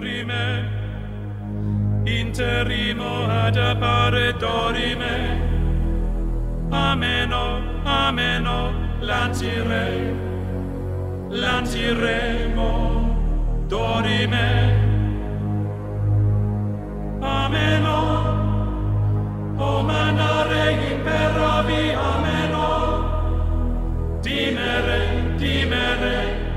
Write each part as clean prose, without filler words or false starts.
dorime, interimo ad appare dorime. Ameno, ameno, lanciremo, dorime. Ameno, o manare imperavi, ameno. Dimere,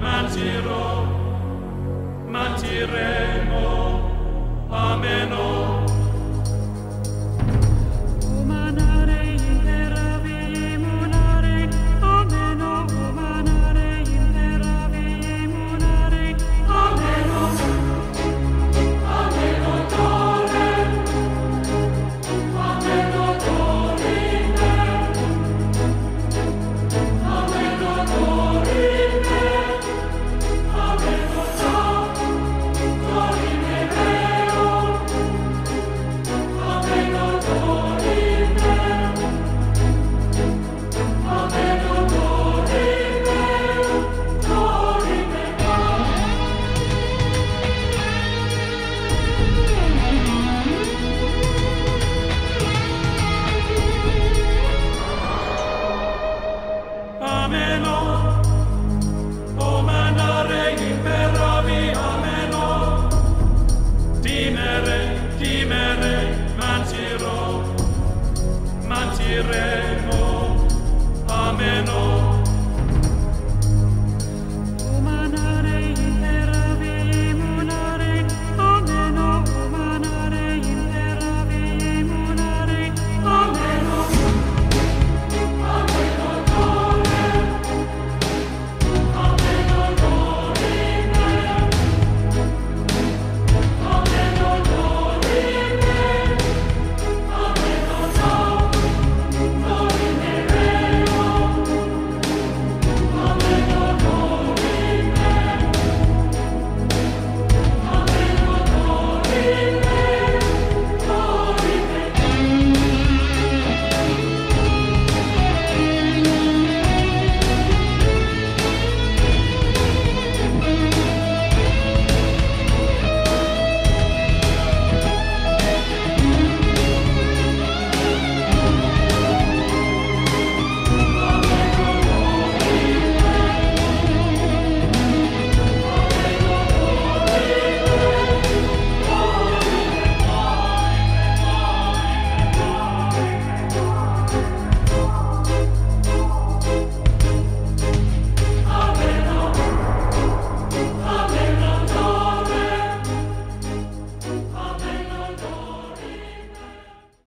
mantiremo, ameno. Umanare imperavi munare, ameno. Umanare imperavi munare, ameno. Ameno dore, ameno dorime, ameno dorime, ameno dorime vero, ameno dorime, ameno dorime, dorime Ameno,